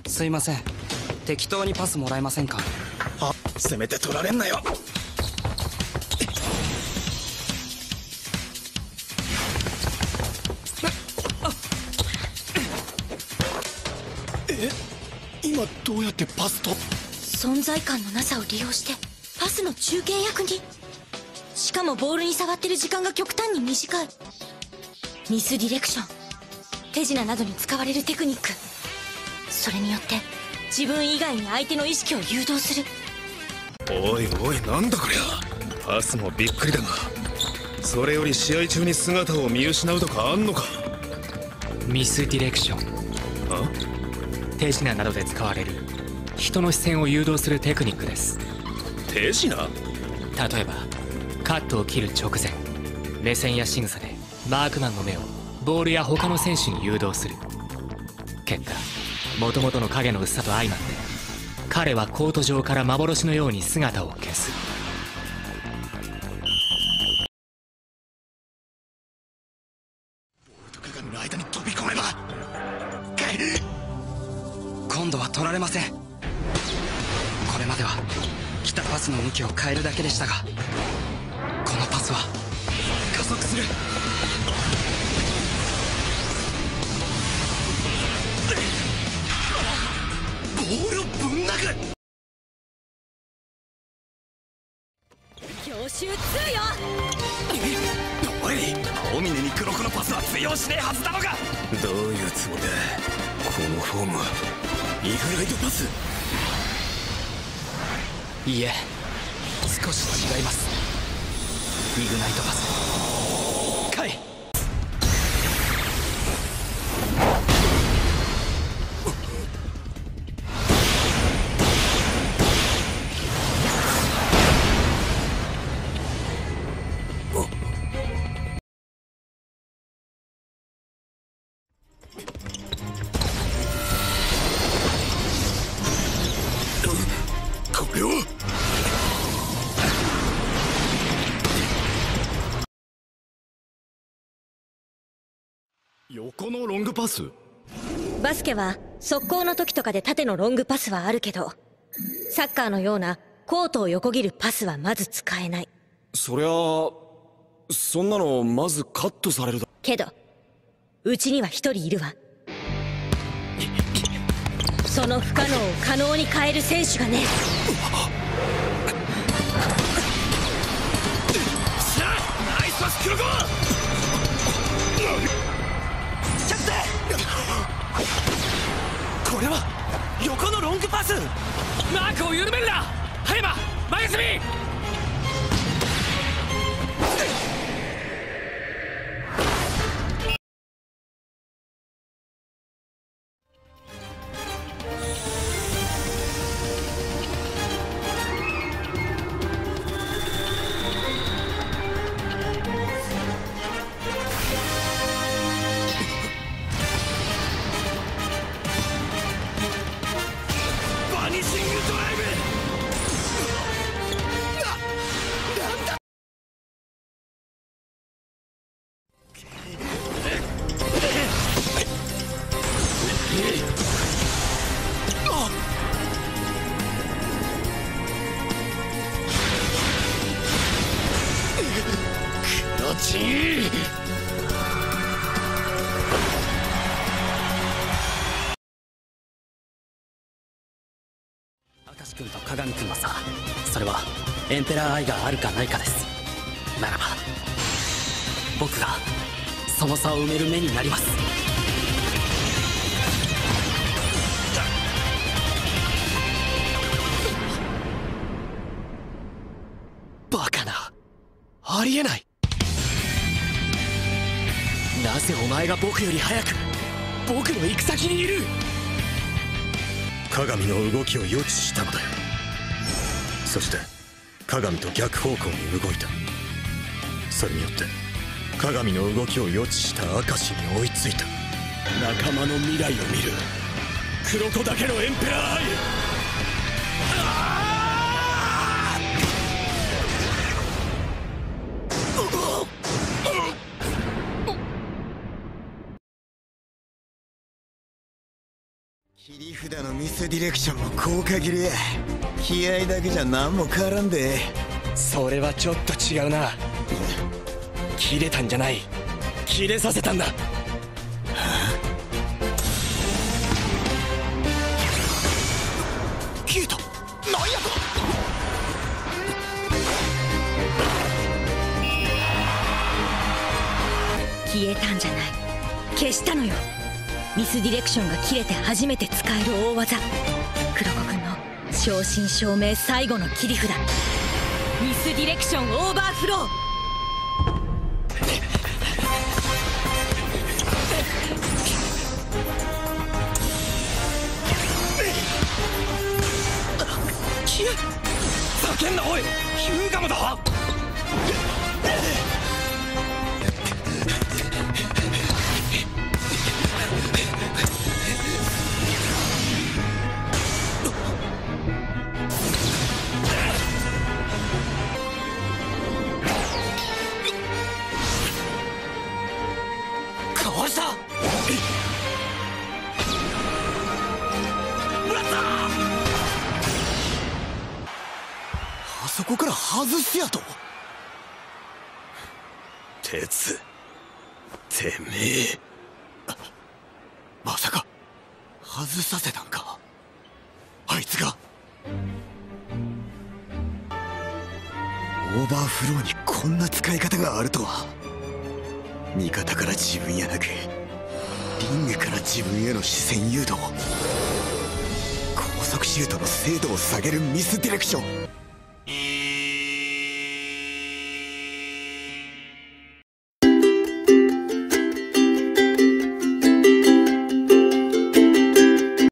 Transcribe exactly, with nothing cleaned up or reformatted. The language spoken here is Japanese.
すいません、適当にパスもらえませんか？ あ、せめて取られんなよ。え、今どうやってパスと？ 存在感のなさを利用してパスの中堅役に。しかもボールに触ってる時間が極端に短い。ミスディレクション、手品などに使われるテクニック。それによって自分以外に相手の意識を誘導する。 おいおい、なんだこりゃ。パスもびっくりだが、それより試合中に姿を見失うとかあんのか？ ミスディレクション、 あ、 手品などで使われる人の視線を誘導するテクニックです。 手品？ 例えばカットを切る直前、目線や仕草でマークマンの目をボールや他の選手に誘導する。結果、もともとの影の薄さと相まって彼はコート上から幻のように姿を消す。 鏡の間に飛び込めば。 今度は取られません。これまでは来たパスの向きを変えるだけでしたが、このパスは加速する。 ボールをぶん殴る。 強襲通よ。 おい、青峰に黒子のパスは通用しねえはずだろが。どういうつもりだこのフォームは。イグライトパス？ いいえ、少し違います。イグナイトパス。かい。 これは横のロングパス？ バスケは速攻の時とかで縦のロングパスはあるけど、サッカーのようなコートを横切るパスはまず使えない。 そりゃあ、そんなのまずカットされるだけどうちには一人いるわ。その不可能を可能に変える選手がね。 しゃあ、ナイスパス黒子。キャプテン、これは横のロングパス。 マークを緩めるな。葉山、前休み。 バニシングドライブ。な、なんだ。クロチン。 明石君と鏡君はさ、それはエンペラーアイがあるかないかです。ならば僕がその差を埋める目になります。バカな、ありえない。なぜお前が僕より早く僕の行く先にいる？ 鏡の動きを予知したのだよ。そして鏡と逆方向に動いた。それによって鏡の動きを予知した明石に追いついた。仲間の未来を見る黒子だけのエンペラーアイ。 切り札のミスディレクションも効果切れや。気合だけじゃ何も変わらんで。 それはちょっと違うな。切れたんじゃない、切れさせたんだ。 消えた。なんやと。 消えたんじゃない、消したのよ。ミスディレクションが切れて初めて使える大技、黒子くんの正真正銘最後の切り札、ミスディレクションオーバーフロー。 叫んなおい、ヒューガムだ。かわした。 あそこから外すやと。 鉄、てめえ。 まさか外させたんか、あいつが。オーバーフローにこんな使い方があるとは。味方から自分やなくリングから自分への視線誘導、高速シュートの精度を下げるミスディレクション。